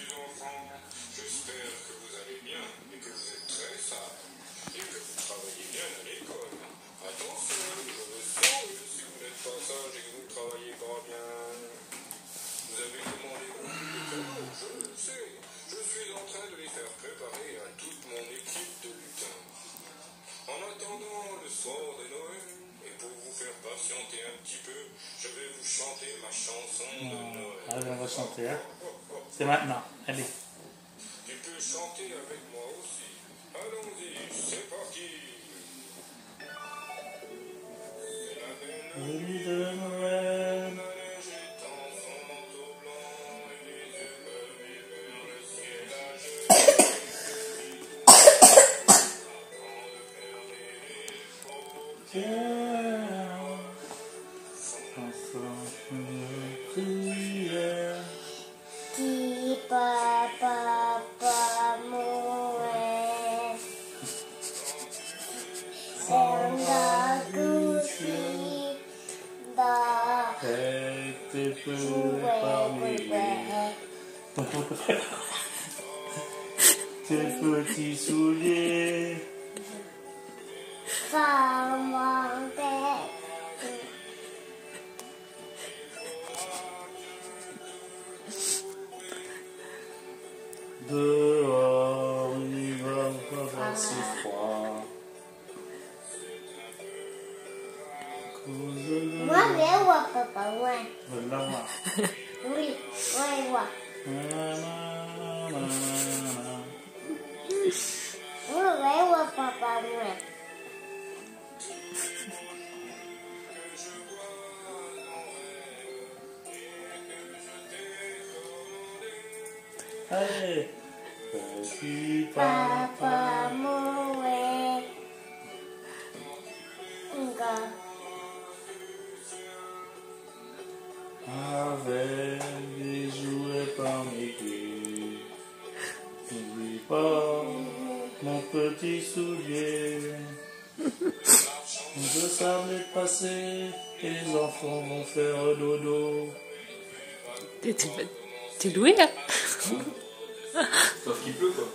petits enfants, j'espère que vous allez bien et que vous êtes très sages et que vous travaillez bien à l'école. Attention, je vous sauve si vous n'êtes pas sage et que vous ne travaillez pas bien. Vous avez commandé beaucoup de cadeaux, je le sais. Je suis en train de les faire préparer à toute mon équipe de lutins. En attendant le soir de Noël, et pour vous faire patienter un petit peu, je vais vous chanter ma chanson de Noël. Allez, on va chanter, hein. C'est maintenant, allez. Tu peux chanter avec moi aussi. Allons-y, c'est parti. C'est la belle Nuit de Noël. la neige est en son manteau blanc et les yeux levés vers le ciel à genoux. Prière. Ti papa Noël, Santa Gucci da Été peu parmi tes petits souliers. Femme Dehors, il va avoir si froid. Cause de moi je vois papa, ouais. Là-bas. Oui, ouais, je vois. Moi je vois papa, ouais. Allez, petit Papa Noël, avec des jouets par mes pieds. N'oublie pas mon petit soulier. Le sable est passé et les enfants vont faire dodo. T'es doué, là? Sauf qu'il pleut, quoi.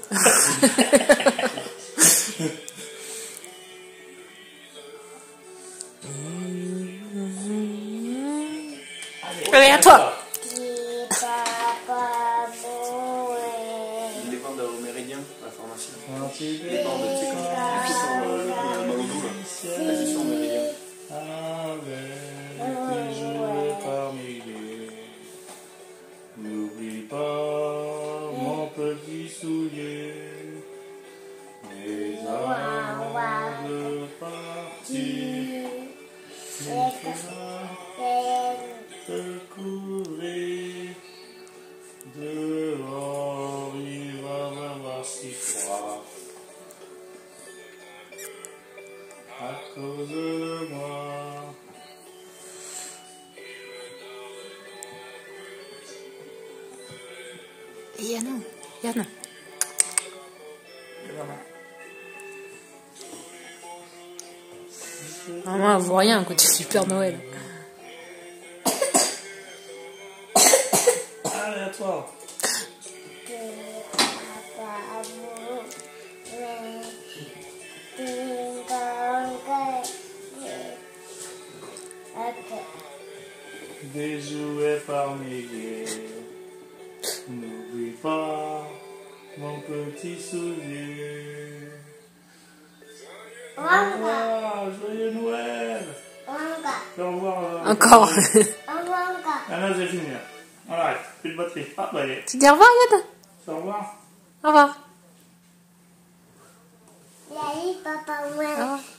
Allez, à toi! Papa Noël. Il dépend au méridien, la pharmacie. Quand il Il dépend de, tu sais, quand tu appuies dans le dos, là. T'appuies sur le méridien. avec des jouets par milliers. N'oublie pas mon petit soulier. Mais avant de partir, il faudra te couvrir. Dehors, il va avoir si froid. À cause de moi. Yann, Yann. Maman, elle voit rien à côté du Père Noël. Allez, à toi. Papa Noël, Des jouets par milliers. N'oublie pas mon petit soulier. Au revoir, joyeux Noël. Au revoir. Encore. Ah non, c'est fini. On arrête, plus de batterie. Ah, bah, allez. Tu dis au revoir, Yann? Au revoir. Au revoir. Papa Au revoir.